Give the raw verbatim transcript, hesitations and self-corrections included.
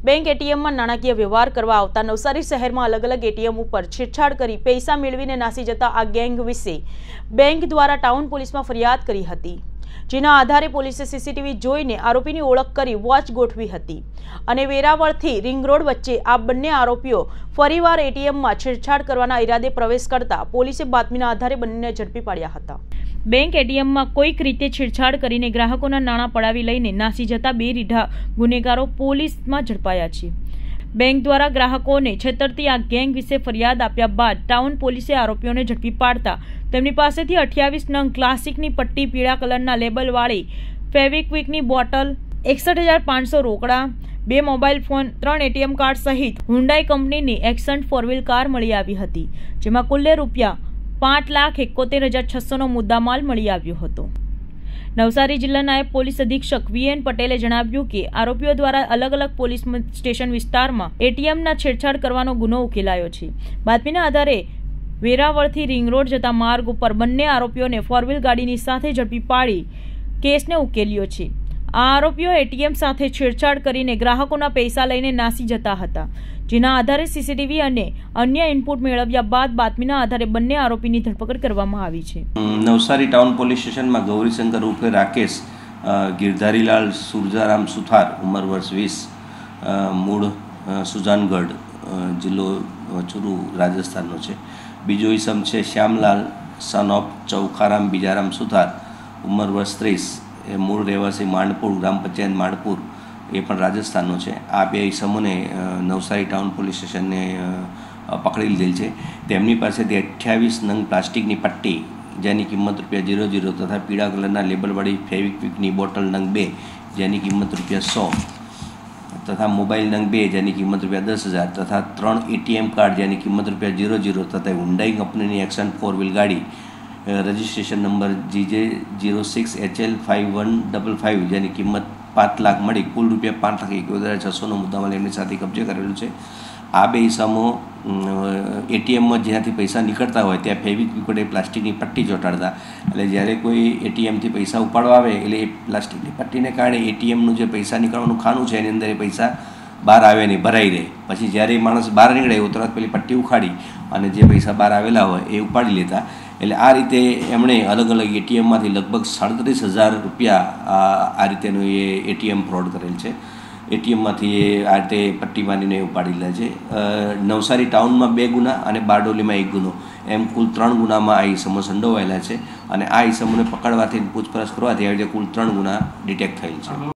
Bank એટીએમમાં નાણાકીય વ્યવહાર કરવા આવતા નવસારી શહેરમાં અલગ અલગ એટીએમ ઉપર છેડછાડ કરી પૈસા મેળવીને નાસી જતા આ ગેંગ વિશે બેંક દ્વારા ટાઉન પોલીસમાં ફરિયાદ કરી હતી, જેના આધારે પોલીસે સીસીટીવી જોઈને આરોપીની ઓળખ કરી વોચ ગોઠવી હતી અને વેરાવળથી રિંગ રોડ વચ્ચે આ બંને આરોપીઓ ફરીવાર એટીએમમાં છેડછાડ કરવાના ઈરાદે પ્રવેશ કરતા પોલીસે બાતમીના આધારે બંનેને ઝડપી પાડ્યા હતા। બેંક એટીએમમાં કોઈક રીતે છેડછાડ કરીને ગ્રાહકોના નાણાં પડાવી લઈને નાસી જતા બે રીઢા ગુનેગારો પોલીસમાં ઝડપાયા છે। બેંક દ્વારા ગ્રાહકોને છેતરતી આ ગેંગ વિશે ફરિયાદ આપ્યા બાદ ટાઉન પોલીસે આરોપીઓને ઝડપી પાડતા તેમની પાસેથી અઠ્યાવીસ નંગ ક્લાસિકની પટ્ટી, પીળા કલરના લેબલવાળી ફેવિક્વિકની બોટલ, એકસઠ હજાર પાંચસો રોકડા, બે મોબાઈલ ફોન, ત્રણ એટીએમ કાર્ડ સહિત હુન્ડાઈ કંપનીની એક્સન્ટ ફોર વ્હીલ કાર મળી આવી હતી, જેમાં કુલ્લે રૂપિયા પાંચ લાખ એકોતેર હજાર છસો નો મુદ્દામાલ મળી આવ્યો હતો। નવસારી જિલ્લા નાયબ પોલીસ અધિક્ષક વી એન પટેલે જણાવ્યું કે આરોપીઓ દ્વારા અલગ અલગ પોલીસ સ્ટેશન વિસ્તારમાં એટીએમના છેડછાડ કરવાનો ગુનો ઉકેલાયો છે। બાતમીના આધારે વેરાવળથી રિંગ રોડ જતા માર્ગ ઉપર બંને આરોપીઓને ફોર વ્હીલ ગાડીની સાથે ઝડપી પાડી કેસને ઉકેલ્યો છે। આ આરોપીઓ એટીએમ સાથે છેડછાડ કરીને ગ્રાહકોના પૈસા લઈને નાસી જતા હતા, જેના આધારે સીસીટીવી અને અન્ય ઇનપુટ મેળવ્યા બાદ બાતમીના આધારે બંને આરોપીની ધરપકડ કરવામાં આવી છે। નવસારી ટાઉન પોલીસ સ્ટેશનમાં ગૌરીશંકર ઉર્ફે રાકેશ ગિરધારીલાલ સુરજારામ સુથાર, ઉંમર વર્ષ વીસ, મૂળ સુજાનગઢ, જિલ્લો ચુરુ, રાજસ્થાનનો છે। બીજો ઈસમ છે શ્યામલાલ સન ઓફ ચૌખારામ બીજારામ સુથાર, ઉંમર વર્ષ ત્રીસ, એ મૂળ રહેવાસી માંડપુર, ગ્રામ પંચાયત માંડપુર, એ પણ રાજસ્થાનનો છે। આ બે ઈસમોને નવસારી ટાઉન પોલીસ સ્ટેશનને પકડી લીધેલ છે। તેમની પાસેથી અઠ્યાવીસ નંગ પ્લાસ્ટિકની પટ્ટી, જેની કિંમત રૂપિયા જીરો જીરો તથા પીળા કલરના લેબલવાળી ફેવિક્વિકની બોટલ નંગ બે, જેની કિંમત રૂપિયા સો તથા મોબાઈલ નંગ બે, જેની કિંમત રૂપિયા દસ હજાર તથા ત્રણ એટીએમ કાર્ડ, જેની કિંમત રૂપિયા જીરો જીરો તથા હુન્ડાઈ કંપનીની એક્સન્ટ ફોર વ્હીલ ગાડી, registration number G J zero six H L five one double five, જેની કિંમત પાંચ લાખ મળી કુલ રૂપિયા પાંચ લાખ એકોતેર હજાર છસોનો મુદ્દામાલ એમની સાથે કબજે કરેલું છે। આ બે ઈસમો એટીએમમાં જ્યાંથી પૈસા નીકળતા હોય ત્યાં ફેવિક્વિક વડે પ્લાસ્ટિકની પટ્ટી ચોંટાડતા, એટલે જ્યારે કોઈ એટીએમથી પૈસા ઉપાડવા આવે એટલે એ પ્લાસ્ટિકની પટ્ટીને કારણે એટીએમનું જે પૈસા નીકળવાનું ખાનું છે એની અંદર એ પૈસા બહાર આવે નહીં, ભરાઈ રહે। પછી જ્યારે માણસ બહાર નીકળે એવું તરત પેલી પટ્ટી ઉખાડી અને જે પૈસા બહાર આવેલા હોય એ ઉપાડી લેતા। એટલે આ રીતે એમણે અલગ અલગ એટીએમમાંથી લગભગ સાડત્રીસ હજાર રૂપિયા આ રીતેનું એ એટીએમ ફ્રોડ કરેલ છે। એટીએમમાંથી એ આ રીતે પટ્ટી મારીને ઉપાડી લે છે। નવસારી ટાઉનમાં બે ગુના અને બારડોલીમાં એક ગુનો, એમ કુલ ત્રણ ગુનામાં આ ઈસમો સંડોવાયેલા છે અને આ ઈસમોને પકડવાથી પૂછપરછ કરવાથી આવી રીતે કુલ ત્રણ ગુના ડિટેક્ટ થયેલ છે।